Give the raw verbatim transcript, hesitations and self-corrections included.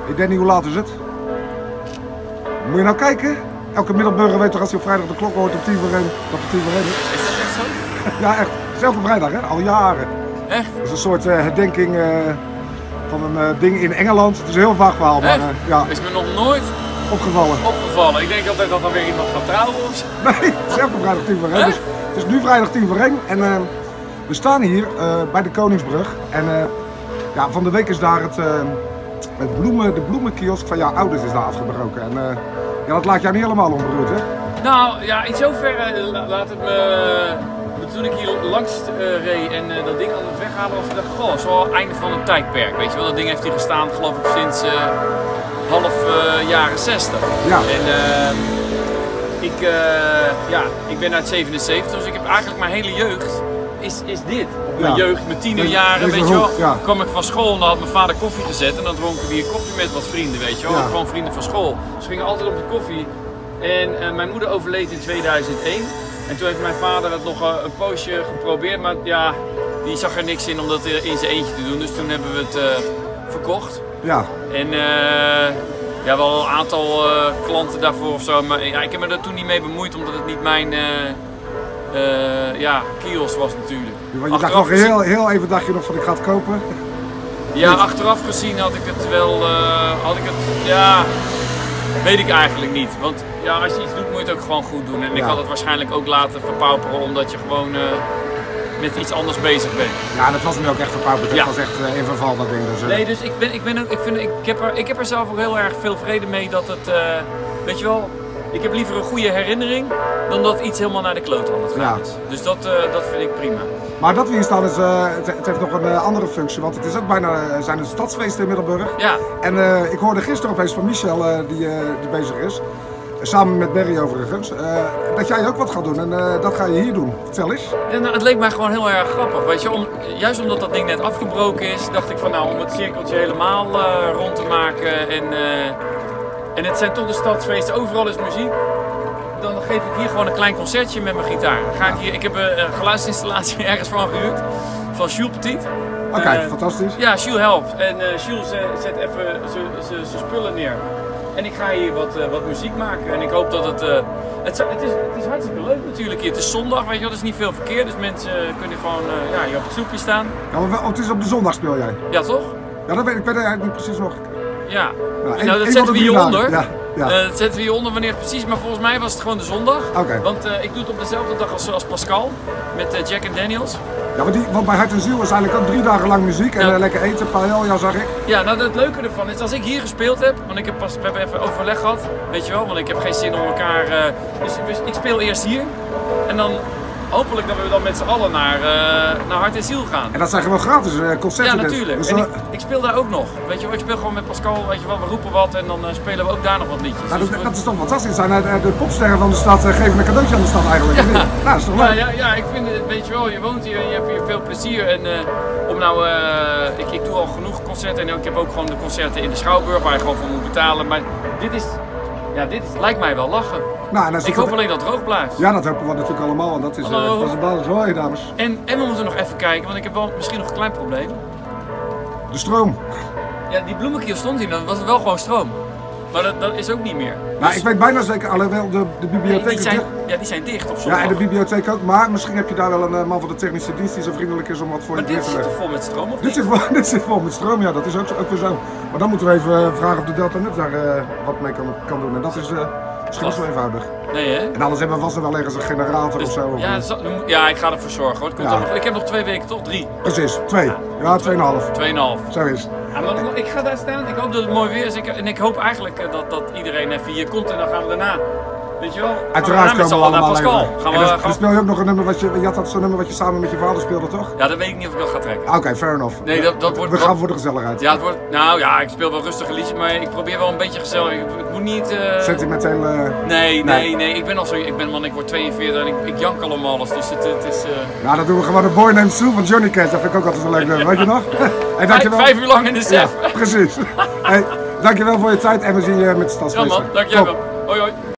Ik weet niet hoe laat is het. Moet je nou kijken? Elke Middelburger weet toch als hij op vrijdag de klok hoort op tien voor één dat het tien voor één is. Is dat echt zo? Ja, echt. Zelfde vrijdag, hè? Al jaren. Echt? Dat is een soort uh, herdenking uh, van een uh, ding in Engeland. Het is een heel vaag verhaal, maar uh, ja. Is me nog nooit opgevallen. Opgevallen. Ik denk altijd dat dan weer iemand gaat trouwen of zo. Nee, zelfde vrijdag tien voor één. Dus het is nu vrijdag tien voor één en uh, we staan hier uh, bij de Koningsbrug. En uh, ja, van de week is daar het, uh, het bloemen, de bloemenkiosk van jouw ouders is daar afgebroken. En uh, ja, dat laat jou niet helemaal onberoerd, hè? Nou ja, in zoverre uh, laat het me. Toen ik hier langs uh, reed en uh, dat ding aan het weghalen was, dacht ik, goh, het is wel het einde van een tijdperk. Weet je wel, dat ding heeft hier gestaan, geloof ik, sinds uh, half uh, jaren zestig. Ja. En uh, ik, uh, ja, ik ben uit zevenenzeventig, dus ik heb eigenlijk mijn hele jeugd is, is dit. Op mijn ja. jeugd, mijn tienerjaren, Deze weet je wel, ja. kwam ik van school en dan had mijn vader koffie gezet en dan dronken we hier koffie met wat vrienden, weet je wel. Ja. Gewoon vrienden van school. Dus we gingen altijd op de koffie. En uh, mijn moeder overleed in tweeduizend één. En toen heeft mijn vader het nog een poosje geprobeerd, maar ja, die zag er niks in om dat in zijn eentje te doen. Dus toen hebben we het uh, verkocht. Ja. En uh, ja, wel een aantal uh, klanten daarvoor of zo. Maar ja, ik heb me er toen niet mee bemoeid, omdat het niet mijn uh, uh, ja, kiosk was natuurlijk. Je dacht nog heel, heel even dacht je nog van ik ga het kopen? Ja, achteraf gezien had ik het wel, uh, had ik het, ja... Weet ik eigenlijk niet, want ja, als je iets doet moet je het ook gewoon goed doen. En ja. ik had het waarschijnlijk ook laten verpauperen omdat je gewoon uh, met iets anders bezig bent. Ja, dat was nu ook echt verpauperd. Ja. Dat was echt uh, in verval dat ding. Dus, uh... Nee, dus ik, ben, ik, ben ook, ik, vind, ik, heb er, ik heb er zelf ook heel erg veel vrede mee dat het, uh, weet je wel, ik heb liever een goede herinnering dan dat iets helemaal naar de kloot aan het gaan ja. is. Dus dat, uh, dat vind ik prima. Maar dat we hier staan, is, uh, het, het heeft nog een uh, andere functie, want het is ook bijna uh, zijn een stadsfeesten in Middelburg. Ja. En uh, ik hoorde gisteren opeens van Michel, uh, die, uh, die bezig is, uh, samen met Berry overigens, uh, dat jij ook wat gaat doen en uh, dat ga je hier doen. Vertel eens. Ja, nou, het leek mij gewoon heel erg grappig, weet je. Om, juist omdat dat ding net afgebroken is, dacht ik van nou, om het cirkeltje helemaal uh, rond te maken en, uh, en het zijn toch de stadsfeesten, overal is muziek. Dan geef ik hier gewoon een klein concertje met mijn gitaar. Ga ik, hier, ik heb een geluidsinstallatie ergens van gehuurd, van Jules Petit. Oké, okay, uh, fantastisch. Ja, Jules helpt. En uh, Jules zet even zijn spullen neer. En ik ga hier wat, uh, wat muziek maken. En ik hoop dat het... Uh, het, het, is, het is hartstikke leuk natuurlijk hier. Het is zondag, weet je wel, er is niet veel verkeer. Dus mensen kunnen gewoon uh, ja, hier op het stoepje staan. Ja, maar het is op de zondag speel jij? Ja, toch? Ja, dat weet ik. Ik weet eigenlijk niet precies nog. Ja, nou, een, nou dat zetten we hieronder. Ja, ja. Uh, dat zetten we hieronder wanneer het precies, maar volgens mij was het gewoon de zondag. Okay. Want uh, ik doe het op dezelfde dag als, als Pascal, met uh, Jack and Daniels. Ja, maar die, want bij Hart en Ziel is eigenlijk ook drie dagen lang muziek en ja. uh, lekker eten, paella zag ik. Ja, nou het leuke ervan is, als ik hier gespeeld heb, want ik heb pas, we hebben even overleg gehad, weet je wel, want ik heb geen zin om elkaar, uh, dus, dus ik speel eerst hier en dan... Hopelijk dat we dan met z'n allen naar, uh, naar Hart en Ziel gaan. En dat zijn gewoon gratis uh, concerten. Ja, natuurlijk. Dus, en uh... ik, ik speel daar ook nog. Weet je wel, ik speel gewoon met Pascal, weet je wel, we roepen wat en dan uh, spelen we ook daar nog wat liedjes. Nou, dus dat, dat is toch fantastisch. Zijn uh, de popsterren van de stad uh, geven een cadeautje aan de stad eigenlijk. Ja, nou, dat is toch leuk? Ja, ja, ja, ik vind het, weet je wel, je woont hier en je hebt hier veel plezier. En uh, om nou, uh, ik, ik doe al genoeg concerten en ik heb ook gewoon de concerten in de Schouwburg waar je gewoon voor moet betalen. Maar dit is... Ja, dit lijkt mij wel lachen. Nou, ik hoop het... alleen dat het droog blijft. Ja, dat hopen we natuurlijk allemaal. En dat is, uh, dat is een basis hoor, dames. En, en we moeten nog even kijken, want ik heb wel misschien nog een klein probleem. De stroom. Ja, die bloemenkiel stond hier, dan was het wel gewoon stroom. Maar dat, dat is ook niet meer. Nou, dus... ik weet bijna zeker, alhoewel de, de bibliotheek nee, die zijn, is ja, die zijn dicht op zondag. Ja, en de bibliotheek ook, maar misschien heb je daar wel een uh, man van de technische dienst die zo vriendelijk is om wat voor maar je neer te leggen. Maar dit zit toch vol met stroom, of dit zit, vol, dit zit vol met stroom, ja, dat is ook, ook weer zo. Maar dan moeten we even uh, vragen of de Delta Net daar uh, wat mee kan, kan doen. En dat is uh, misschien niet zo eenvoudig. Nee, hè? En anders hebben we vast wel ergens een generator dus, of zo. Ja, of, ja, ik ga ervoor zorgen hoor. Ja. Nog, ik heb nog twee weken, toch? Drie? Precies, twee. Ja, tweeënhalf. Tweeënhalf. Zo is het. Ja, maar ik ga daar staan, ik hoop dat het mooi weer is. Ik, en ik hoop eigenlijk dat, dat iedereen even hier komt en dan gaan we daarna. Weet je wel? Uiteraard komen we allemaal naar Pascal. Gaan we, en dan, gaan... dan speel je ook nog een nummer wat je, je had dat zo'n nummer wat je samen met je vader speelde, toch? Ja, dat weet ik niet of ik dat ga trekken. Oké, okay, fair enough. Nee, dat, dat wordt... We gaan voor de gezelligheid. Ja, het wordt... Nou ja, ik speel wel rustige liedjes, maar ik probeer wel een beetje gezellig. Het moet niet... Uh... Sentimenteel... Uh... Nee, nee, nee, nee. Ik ben al zo... Ik ben man, ik word tweeënveertig en ik, ik jank al om alles, dus het, het is... Uh... Nou, dan doen we gewoon de Boy Named Sue van Johnny Cash. Dat vind ik ook altijd een leuk nummer, weet je nog? Hey, dankjewel. Vijf, vijf uur lang in de chef. Ja, precies. Hey, dankjewel voor je tijd en we zien je met de Stadsfeesten. Ja man, dankjewel. Hoi hoi.